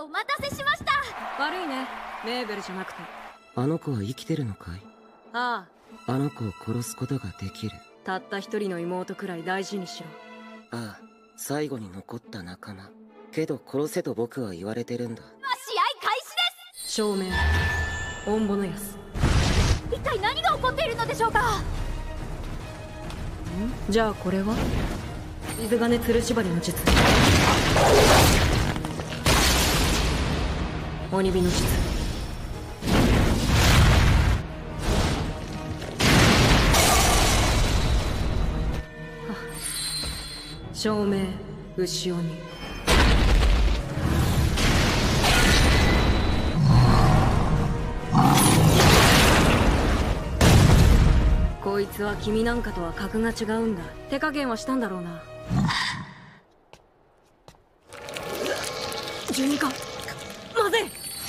お待たせしました。 悪いね、メーベルじゃなくて。 あの子は生きてるのかい？ ああの子を殺すことができる。 たった一人の妹くらい大事にしろ。 ああ、最後に残った仲間。けど殺せと僕は言われてるんだ。 試合開始です。 証明オンボのやす。 一体何が起こっているのでしょうか。 じゃあこれは水金吊る縛りの術、鬼火の術、証明牛鬼。こいつは君なんかとは格が違うんだ。手加減はしたんだろうな。住人か。まずい。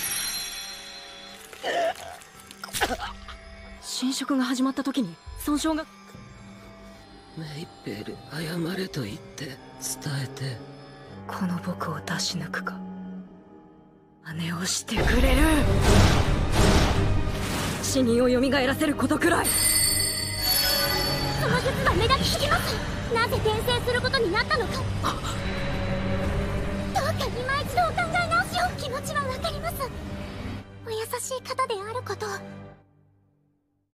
侵食が始まった時に損傷が。 メイペル、謝れと言って伝えて。 この僕を出し抜くか。真似をしてくれる。死人を蘇らせることくらい。 その術は目立ちすぎます。なぜ転生することになったのか。どうか今一度お考え直しを。気持ちはわかります。お優しい方であることを。